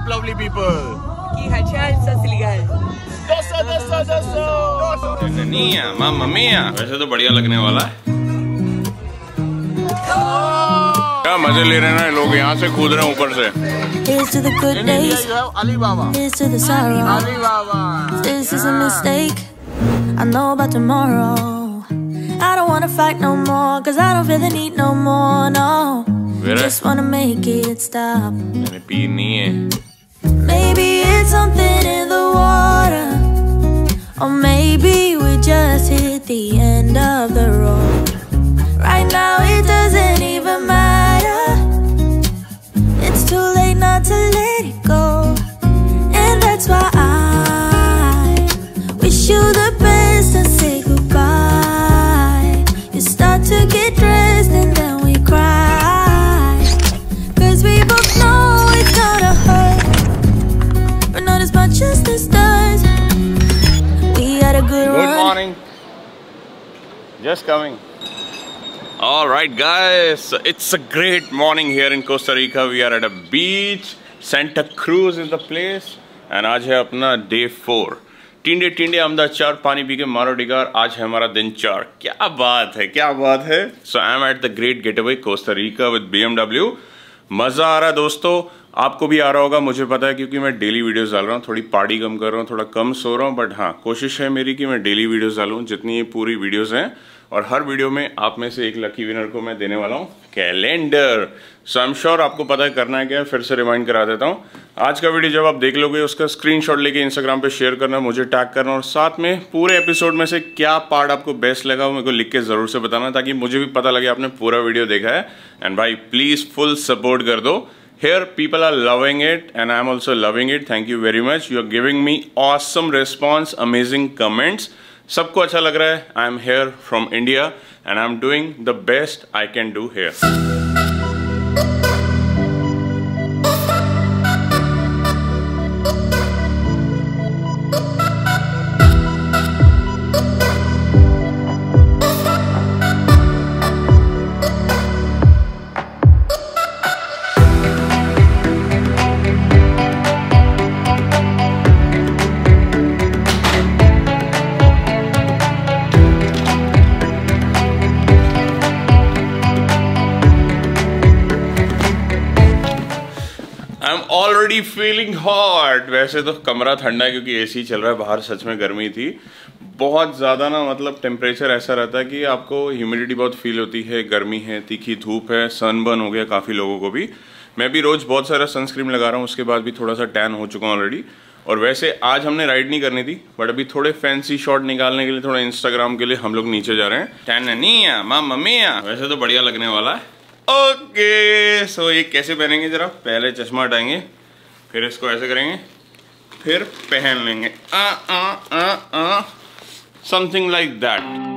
lovely people? Ki hachal sa Siligal. Nania, mamma mia, वैसे तो बढ़िया लगने वाला है। क्या मजे ले रहे हैं लोग, यहाँ से कूद रहे हैं ऊपर से। Here's to the good days, Alibaba. here's to the sorrow. Alibaba. This is a mistake, I know about tomorrow. I don't wanna fight no more, cause I don't feel the need no more, no. Just wanna make it stop. मैंने पी नहीं है। Maybe it's something in the water, or maybe we just hit the end of the road. Right now it doesn't even matter. It's too late not to let it go. And that's why I wish you the best and say goodbye. You start to get dressed and then we cry, cause we both know it's gonna hurt, but not as much as this does. We had a good run. Good morning. Just coming. All right, guys. It's a great morning here in Costa Rica. We are at a beach. Santa Cruz is the place. And आज है अपना day 4. टिंडे टिंडे अमदा चार पानी P के मारो डिगार। आज है हमारा दिन 4। क्या बात है, क्या बात है। So I'm at the Great Getaway Costa Rica with BMW. मजा आ रहा है दोस्तों, आपको भी आ रहा होगा, मुझे पता है, क्योंकि मैं डेली वीडियोस डाल रहा हूँ। थोड़ी पार्टी कम कर रहा हूँ, थोड़ा कम सो रहा हूँ, बट हाँ कोशिश है मेरी कि मैं डेली वीडियोस डालूँ जितनी ये पूरी वीडियोस हैं। और हर वीडियो में आप में से एक लकी विनर को मैं देने वाला हूँ calendar. So I am sure आपको पता है करना है क्या, फिर से रिमाइंड करा देता हूँ। आज का वीडियो जब आप देख लोगे उसका स्क्रीनशॉट लेके इंस्टाग्राम पे शेयर करना, मुझे टैग करना, और साथ में पूरे एपिसोड में से क्या पार्ट आपको बेस्ट लगा मेरे को लिख के जरूर से बताना, ताकि मुझे भी पता लगे आपने पूरा वीडियो देखा है। एंड भाई प्लीज फुल सपोर्ट कर दो। Here people are loving it and I am also loving it. Thank you very much. You are giving me awesome response, amazing comments. सबको अच्छा लग रहा है. I am here from India and I am doing the best I can do here. Already feeling hot. वैसे तो कमरा ठंडा है क्योंकि एसी चल रहा है, बाहर सच में गर्मी थी बहुत ज़्यादा ना, मतलब टेम्परेचर ऐसा रहता है कि आपको ह्यूमिडिटी बहुत फील होती है, गर्मी है, तीखी धूप है, सनबर्न हो गया काफ़ी लोगों को भी। मैं भी रोज़ बहुत सारा सनस्क्रीन लगा रहा हूँ, उसके बाद भी थोड़ा सा टैन हो चुका हूँ ऑलरेडी। और वैसे आज हमने राइड नहीं करनी थी, बट अभी थोड़े फैंसी शॉट निकालने के लिए, थोड़ा इंस्टाग्राम के लिए हम लोग नीचे जा रहे हैं। टैनिया मामा मिया, वैसे तो बढ़िया लगने वाला है। ओके सो ये कैसे पहनेंगे जरा, पहले चश्मा हटाएंगे, फिर इसको ऐसे करेंगे, फिर पहन लेंगे something like that.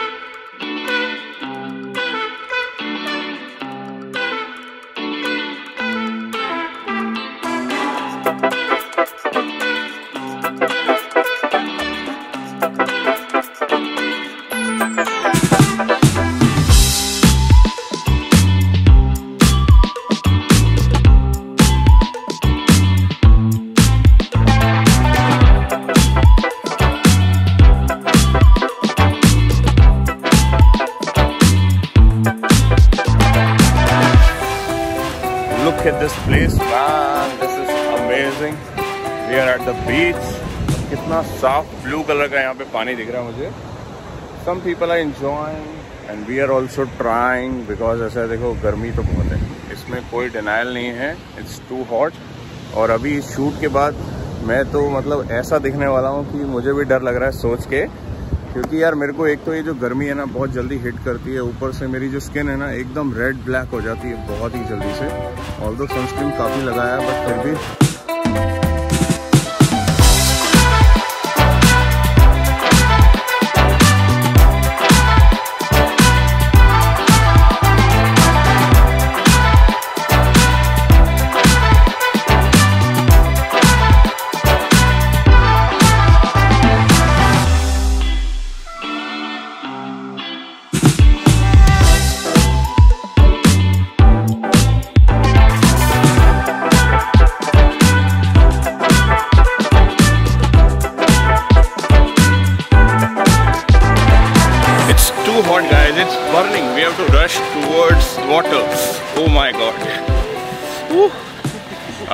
Look at this place, man. This is amazing. We are at the beach. कितना साफ ब्लू कलर का यहाँ पे पानी दिख रहा है मुझे। Some people are enjoying and we are also trying because ऐसा देखो गर्मी तो बहुत है, इसमें कोई डिनाइल नहीं है। It's too hot। और अभी शूट के बाद मैं तो मतलब ऐसा दिखने वाला हूँ कि मुझे भी डर लग रहा है सोच के, क्योंकि यार मेरे को एक तो ये जो गर्मी है ना बहुत जल्दी हिट करती है, ऊपर से मेरी जो स्किन है ना एकदम रेड ब्लैक हो जाती है बहुत ही जल्दी से। ऑल्दो सनस्क्रीन काफ़ी लगाया बट फिर भी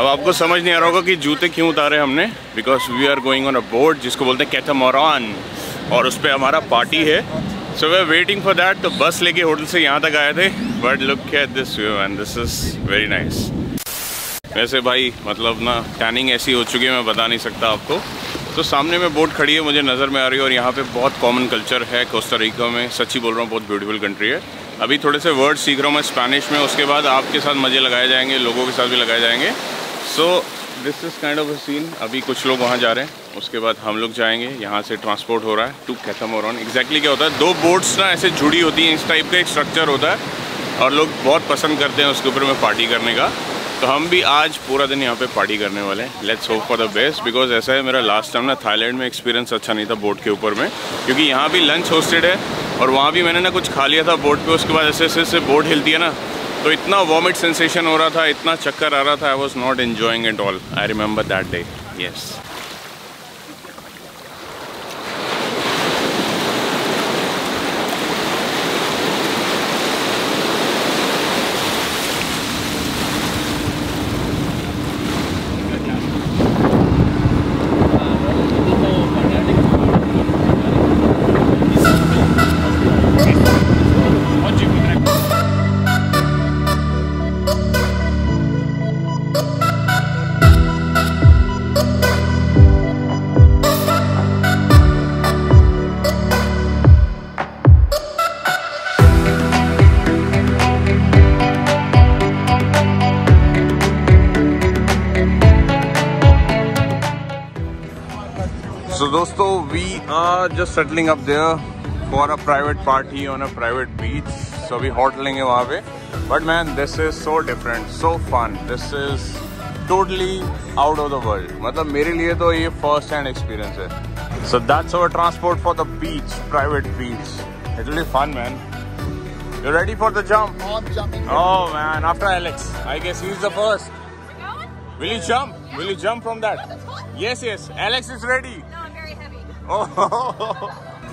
आपको समझ नहीं आ रहा होगा कि जूते क्यों उतारे हमने, because we are going on a boat जिसको बोलते हैं कैटामरान, और उस पर हमारा पार्टी है। So we are waiting for that. तो बस लेके होटल से यहाँ तक आए थे, but look at this view and this is very nice. वैसे भाई मतलब ना टैनिंग ऐसी हो चुकी है मैं बता नहीं सकता आपको। तो सामने में बोट खड़ी है मुझे नज़र में आ रही है, और यहाँ पे बहुत कॉमन कल्चर है कोस्टा रिका में। सच्ची बोल रहा हूँ, बहुत ब्यूटीफुल कंट्री है। अभी थोड़े से वर्ड सीख रहा हूँ मैं स्पेनिश में, उसके बाद आपके साथ मज़े लगाए जाएंगे, लोगों के साथ भी लगाए जाएंगे। So this is kind of a scene. अभी कुछ लोग वहाँ जा रहे हैं, उसके बाद हम लोग जाएंगे। यहाँ से ट्रांसपोर्ट हो रहा है टू कैटामरान। एग्जैक्टली क्या होता है, 2 बोट्स ना ऐसे जुड़ी होती हैं, इस टाइप का एक स्ट्रक्चर होता है, और लोग बहुत पसंद करते हैं उसके ऊपर में पार्टी करने का। तो हम भी आज पूरा दिन यहाँ पे पार्टी करने वाले हैं। Let's hope for the best, because ऐसा है मेरा लास्ट टाइम ना थाईलैंड में एक्सपीरियंस अच्छा नहीं था बोट के ऊपर में, क्योंकि यहाँ भी लंच होस्टेड है और वहाँ भी मैंने ना कुछ खा लिया था बोट पे। उसके बाद ऐसे ऐसे बोट हिलती है ना, तो इतना वॉमिट सेंसेशन हो रहा था, इतना चक्कर आ रहा था, I was not enjoying it all. I remember that day. Yes. So दोस्तों, we are just settling up there for a private party on a private beach. So अभी होटलिंग है वहाँ पे, but man, this is so different, so fun. This is totally out of the world. मतलब मेरे लिए तो ये first hand experience है. So that's our transport for the beach, private beach. It will be fun, man. You ready for the jump? Oh, I'm jumping. Oh man, after Alex, I guess he's the first. Will you jump? Will you jump from that? Yes, yes. Alex is ready. No, I'm very heavy. Oh.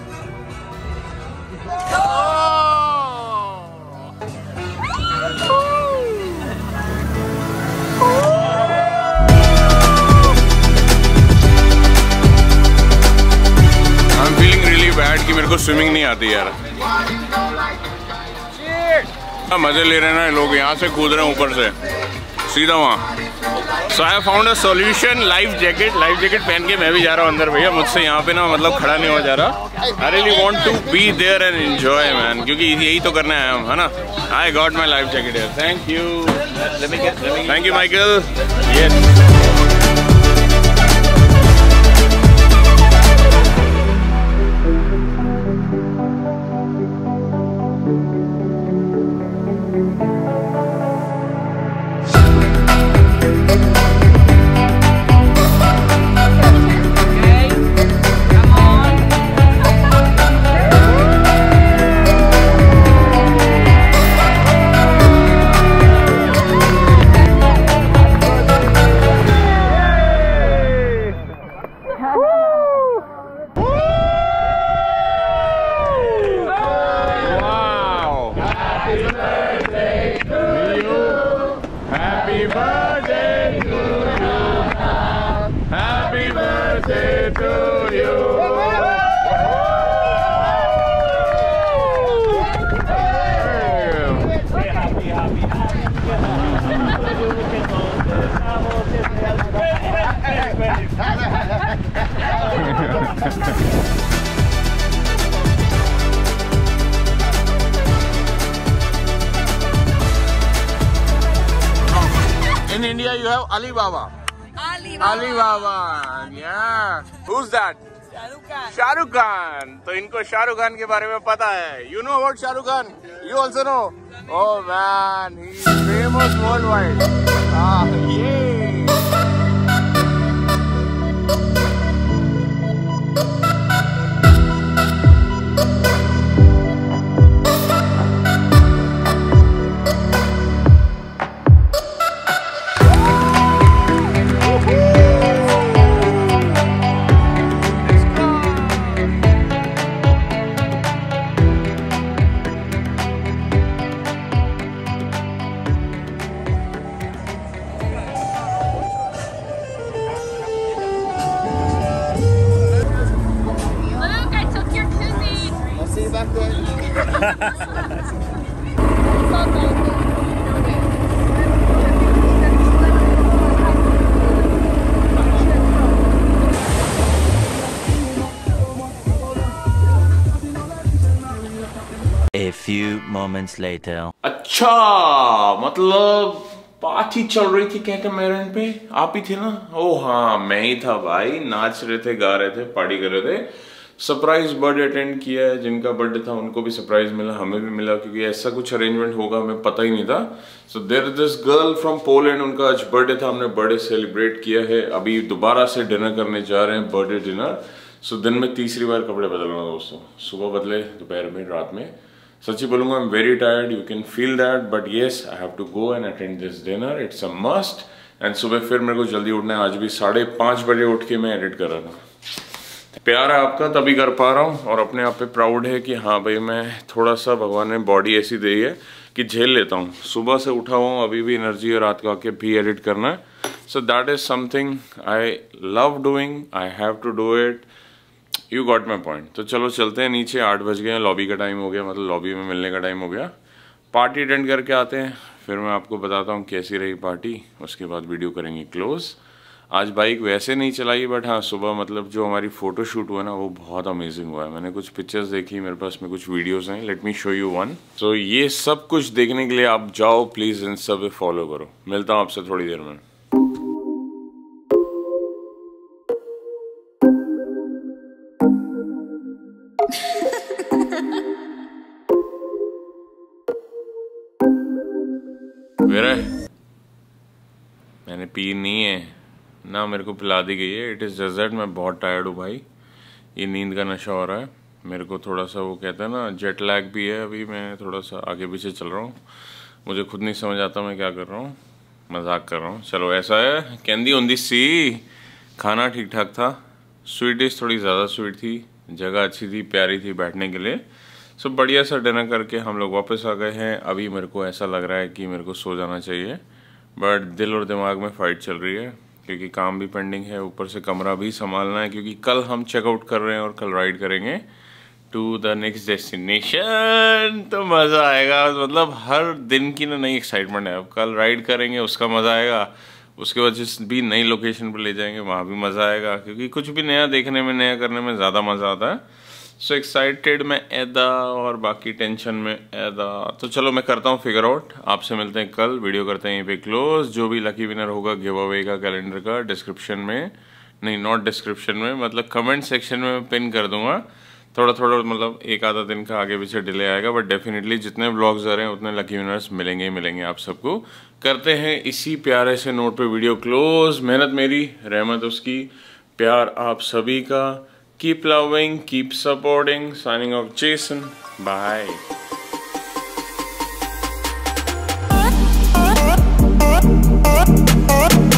I'm feeling really bad कि मेरे को swimming नहीं आती यार। मजे ले रहे हैं ना लोग, यहाँ से कूद रहे हैं ऊपर से सीधा वहाँ। So I found a solution, life jacket पहन के मैं भी जा रहा हूँ अंदर। भैया मुझसे यहाँ पे ना मतलब खड़ा नहीं हो जा रहा। I really want to be there and enjoy man, क्योंकि यही तो करने आया हम, है ना। I got my life jacket here. Thank you. Thank you, Michael. Yes. In India, you have Alibaba. Alibaba. Yeah. Who's that? Shahrukh Khan. तो इनको शाहरुख खान के बारे में पता है. You know about Shahrukh Khan? You also know? Oh man, he's famous worldwide. Yeah. A few moments later. अच्छा, मतलब party चल रही थी कैटामैरन पे, आप ही थे ना? ओह हाँ, मैं ही था भाई। नाच रहे थे, गा रहे थे, पार्टी कर रहे थे। सरप्राइज बर्थडे अटेंड किया है। जिनका बर्थडे था उनको भी सरप्राइज मिला, हमें भी मिला, क्योंकि ऐसा कुछ अरेंजमेंट होगा हमें पता ही नहीं था। So there is this girl from Poland, उनका आज बर्थडे था, हमने बर्थडे सेलिब्रेट किया है। अभी दोबारा से डिनर करने जा रहे हैं, बर्थडे डिनर। सो दिन में तीसरी बार कपड़े बदल रहा हूँ दोस्तों। सुबह बदले, दोपहर में, रात में। सच्ची बोलूंगा, I am very tired, you can feel that, but yes I have to go and attend this dinner, it's a must. And सुबह फिर मेरे को जल्दी उठना है। आज भी 5:30 बजे उठ के मैं एडिट कर रहा था। प्यार है आपका तभी कर पा रहा हूँ, और अपने आप पे प्राउड है कि हाँ भाई, मैं थोड़ा सा, भगवान ने बॉडी ऐसी दी है कि झेल लेता हूँ। सुबह से उठा हुआ हूँ, अभी भी एनर्जी है, रात को आके भी एडिट करना है। So that is something I love doing, I have to do it. You got my point. तो चलो चलते हैं नीचे, 8 बज गए हैं, लॉबी का टाइम हो गया, मतलब लॉबी में मिलने का टाइम हो गया। पार्टी अटेंड करके आते हैं, फिर मैं आपको बताता हूँ कैसी रही पार्टी, उसके बाद वीडियो करेंगे क्लोज। आज बाइक वैसे नहीं चलाई, बट हाँ सुबह मतलब जो हमारी फ़ोटो शूट हुआ ना, वो बहुत अमेजिंग हुआ है। मैंने कुछ पिक्चर्स देखी, मेरे पास में कुछ वीडियोज़ हैं, let me show you one. तो ये सब कुछ देखने के लिए आप जाओ प्लीज़, इंस्टा पे फॉलो करो। मिलता हूँ आपसे थोड़ी देर में। मैंने पी नहीं है ना, मेरे को पिला दी गई है। इट इज़ जस्ट दैट मैं बहुत टायर्ड हूँ भाई, ये नींद का नशा हो रहा है मेरे को। थोड़ा सा वो कहते हैं ना, जेट लैग भी है। अभी मैं थोड़ा सा आगे पीछे चल रहा हूँ, मुझे खुद नहीं समझ आता मैं क्या कर रहा हूँ। मजाक कर रहा हूँ, चलो ऐसा है। Candy on the sea. खाना ठीक ठाक था, स्वीट डिश थोड़ी ज़्यादा स्वीट थी, जगह अच्छी थी, प्यारी थी बैठने के लिए। सो बढ़िया सा डिनर करके हम लोग वापस आ गए हैं। अभी मेरे को ऐसा लग रहा है कि मेरे को सो जाना चाहिए, बट दिल और दिमाग में फ़ाइट चल रही है, क्योंकि काम भी पेंडिंग है, ऊपर से कमरा भी संभालना है, क्योंकि कल हम चेकआउट कर रहे हैं और कल राइड करेंगे टू द नेक्स्ट डेस्टिनेशन। तो मज़ा आएगा, मतलब हर दिन की ना नई एक्साइटमेंट है। अब कल राइड करेंगे, उसका मज़ा आएगा। उसके बाद जिस भी नई लोकेशन पर ले जाएंगे वहाँ भी मज़ा आएगा, क्योंकि कुछ भी नया देखने में, नया करने में ज़्यादा मज़ा आता है। सो एक्साइटेड में ऐदा, और बाकी टेंशन में ऐदा। तो चलो मैं करता हूँ फिगर आउट। आपसे मिलते हैं कल, वीडियो करते हैं यहीं पे क्लोज। जो भी लकी विनर होगा गिव अवे का कैलेंडर का डिस्क्रिप्शन में, नहीं नॉट डिस्क्रिप्शन में, मतलब कमेंट सेक्शन में मैं पिन कर दूंगा। थोड़ा थोड़ा मतलब एक आधा दिन का आगे पीछे डिले आएगा, बट डेफिनेटली जितने व्लॉग्स आ रहे हैं उतने लकी विनर्स मिलेंगे ही मिलेंगे आप सबको। करते हैं इसी प्यारे से नोट पे वीडियो क्लोज। मेहनत मेरी, रहमत उसकी, प्यार आप सभी का। Keep loving, keep supporting. Signing off, Jason. Bye.